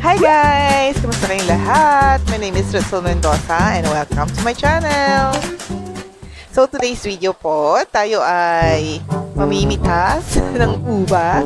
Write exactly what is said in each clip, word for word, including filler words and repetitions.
Hi guys! Kamusta kayong lahat? My name is Ritzel Mendoza and welcome to my channel! So today's video po, tayo ay mamimitas ng ubas.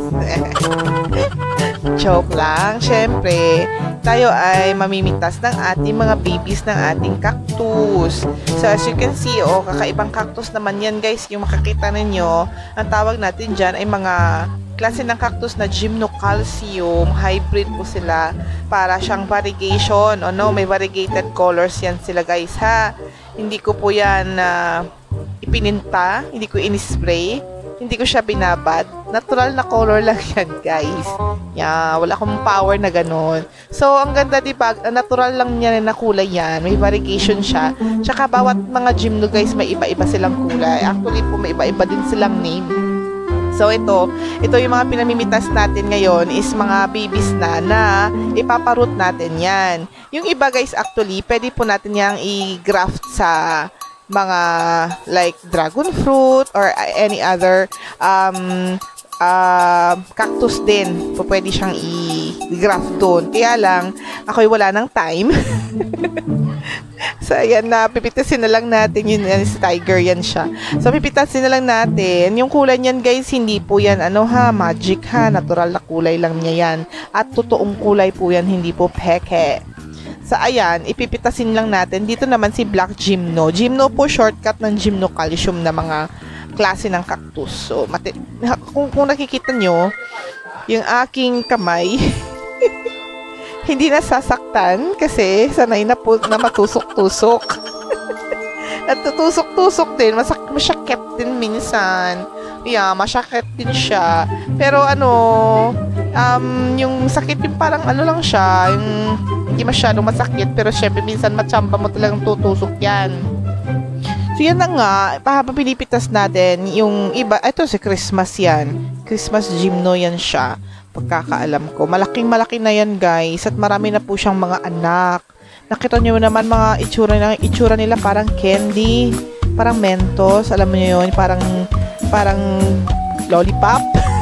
Joke lang. Siyempre, tayo ay mamimitas ng ating mga babies ng ating cactus. So as you can see, oh, kakaibang cactus naman yan guys. Yung makakita ninyo, ang tawag natin dyan ay mga klase ng cactus na gymnocalcium. Hybrid po sila para siyang variegation. O no, may variegated colors yan sila guys ha. Hindi ko po yan uh, ipininta, hindi ko in-spray, hindi ko siya binabad. Natural na color lang yan guys. Yeah, wala akong power na ganun. So, ang ganda diba, natural lang niya na kulay yan. May variegation siya. Tsaka bawat mga gymno guys, may iba-iba silang kulay. Actually po, may iba-iba din silang name. So, ito, ito yung mga pinamimitas natin ngayon is mga babies na na ipaparoot natin yan. Yung iba guys, actually, pwede po natin yang i-graft sa mga like dragon fruit or any other um, uh, cactus din. Po, pwede siyang i-graft doon. Kaya lang, ako'y wala ng time. So, ayan na, pipitasin na lang natin yun, yan, si tiger yan siya. So, pipitasin na lang natin. Yung kulay niyan, guys, hindi po yan, ano ha, magic ha, natural na kulay lang niya yan. At totoong kulay po yan, hindi po peke. So, ayan, ipipitasin lang natin. Dito naman si black gymno. Gymno po, shortcut ng gymnocalcium na mga klase ng cactus. So, mati kung, kung nakikita nyo, yung aking kamay, hindi nasasaktan kasi sanay na po na matusok-tusok. At tutusok-tusok din, masak masyakit din minsan. Yeah, masyakit din siya. Pero ano, um, yung sakit yung parang ano lang siya, yung hindi masyadong masakit, pero syempre minsan matsamba mo talagang tutusok yan. So yan na nga, pahabang pinipitas natin, yung iba, ito si Christmas yan. Christmas gymno yan siya. Pagkakaalam ko. Malaking malaki na yan guys. At marami na po siyang mga anak. Nakita nyo naman mga itsura, na, itsura nila parang candy. Parang Mentos. Alam mo yun? Parang, parang lollipop.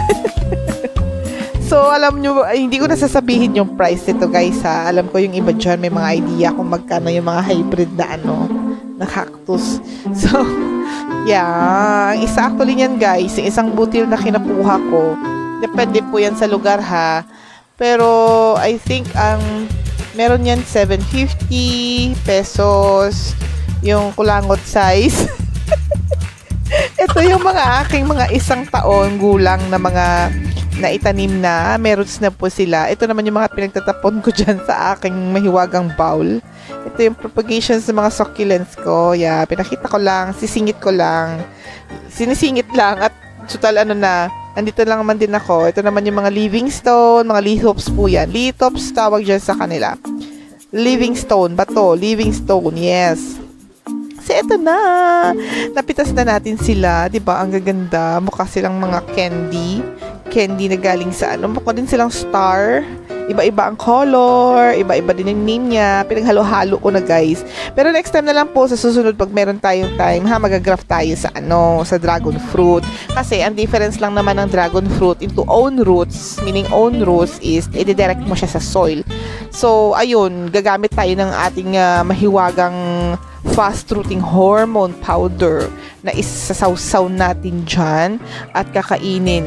So, alam nyo, ay, hindi ko nasasabihin yung price nito guys ha. Alam ko yung iba dyan may mga idea kung magkano yung mga hybrid na ano, na cactus. So, yeah. Ang isa actually yan guys. Yung isang butil na kinakuha ko. Depende po yan sa lugar ha. Pero I think ang um, meron yan seven fifty pesos yung kulangot size. Ito yung mga aking mga isang taon gulang na mga naitanim na. Merons na po sila. Ito naman yung mga pinagtatapon ko dyan sa aking mahiwagang bowl. Ito yung propagation sa mga succulents ko. Yeah, pinakita ko lang. Sisingit ko lang. Sinisingit lang at total ano na, andito lang naman din ako. Ito naman yung mga Livingstone, mga lithops po yan. Lithops tawag dyan sa kanila. Livingstone ba to? Livingstone, yes. Kasi ito na. Napitas na natin sila. Diba? Ang gaganda. Mukha silang mga candy. Candy na galing sa ano. Mukha din silang star. Iba-iba ang color, iba-iba din yung name niya. Pinaghalo-halo ko na guys. Pero next time na lang po sa susunod pag meron tayong time, ha, magagraft tayo sa ano, sa dragon fruit. Kasi ang difference lang naman ng dragon fruit into own roots, meaning own roots is i-direct mo siya sa soil. So, ayun, gagamit tayo ng ating uh, mahiwagang fast-rooting hormone powder na isasawsaw natin dyan at kakainin.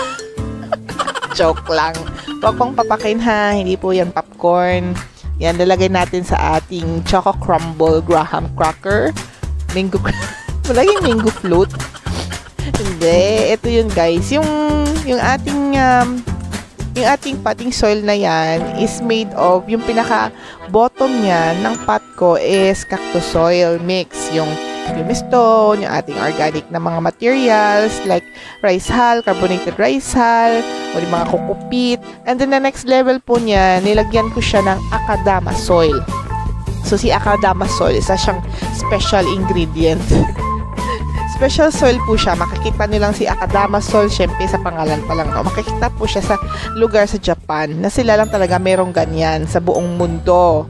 Joke lang. Huwag pong papakin ha. Hindi po yan popcorn. Yan, lalagay natin sa ating Choco Crumble Graham Cracker. Mango Wala yung mango float. Hindi. Ito yun guys. Yung, yung ating um, yung ating potting soil na yan is made of, yung pinaka bottom niya ng pot ko is cactus soil mix. Yung limestone, yung ating organic na mga materials like rice hull, carbonated rice hull, o yung mga kukupit. And then the next level po niya, nilagyan ko siya ng akadama soil. So si akadama soil, isa siyang special ingredient. Special soil po siya. Makikita nilang si akadama soil, syempre sa pangalan pa lang. No? Makikita po siya sa lugar sa Japan na sila lang talaga merong ganyan sa buong mundo.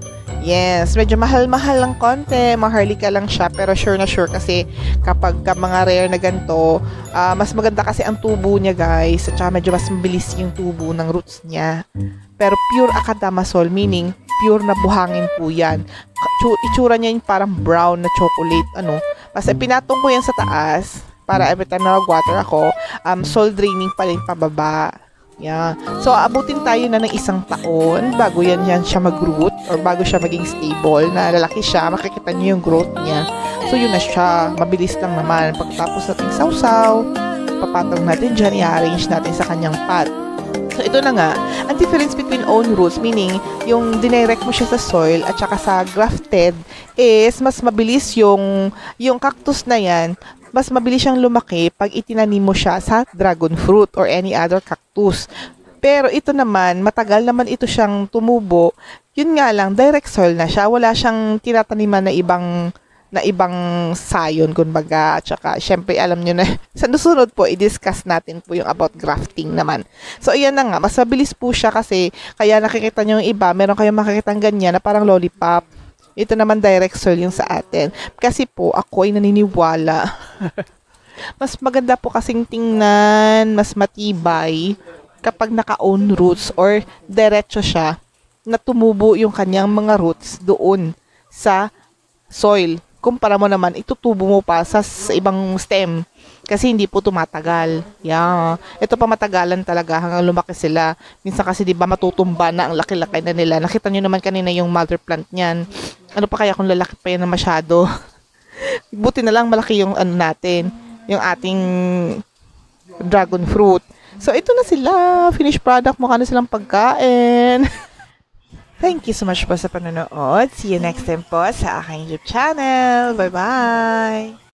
Yes, medyo mahal-mahal lang konti, maharlika lang siya, pero sure na sure kasi kapag ka mga rare na ganito, uh, mas maganda kasi ang tubo niya guys, at saka medyo mas mabilis yung tubo ng roots niya. Pero pure Akadamasol, meaning pure na buhangin po yan. Itsura niya yung parang brown na chocolate, ano. Basta pinatong ko yan sa taas, para every time na mag-water ako, um, soil draining pa rin pababa. Yeah. So, abutin tayo na ng isang taon bago yan, yan siya mag-root or bago siya maging stable, na lalaki siya, makikita niyo yung growth niya. So, yun na siya. Mabilis lang naman. Pagkatapos natin sausaw, papatong natin dyan, i-arrange natin sa kanyang pot. So, ito na nga, ang difference between own roots, meaning yung dinirect mo siya sa soil at saka sa grafted, is mas mabilis yung, yung cactus na yan, mas mabilis siyang lumaki pag itinanim mo siya sa dragon fruit or any other cactus. Pero ito naman, matagal naman ito siyang tumubo. Yun nga lang, direct soil na siya. Wala siyang tinataniman na ibang na ibang sayon, kumbaga. At saka, syempre, alam nyo na, sa susunod po, i-discuss natin po yung about grafting naman. So, ayan na nga, mas mabilis po siya kasi, kaya nakikita nyo yung iba, meron kayong makikita ganyan na parang lollipop. Ito naman direct soil yung sa atin. Kasi po, ako ay naniniwala. Mas maganda po kasing tingnan, mas matibay kapag naka-own roots or diretso siya na tumubo yung kanyang mga roots doon sa soil. Kumpara mo naman, itutubo mo pa sa, sa ibang stem kasi hindi po tumatagal. Yeah. Ito pa matagalan talaga hanggang lumaki sila. Minsan kasi 'di ba matutumba na ang laki-laki na nila. Nakita niyo naman kanina yung mother plant niyan. Ano pa kaya kung lalaki pa yan na masyado? Buti na lang malaki yung ano natin, yung ating dragon fruit. So ito na sila, finished product, mukha na silang pagkain. Thank you so much po sa panonood. See you next time po sa aking YouTube channel. Bye-bye!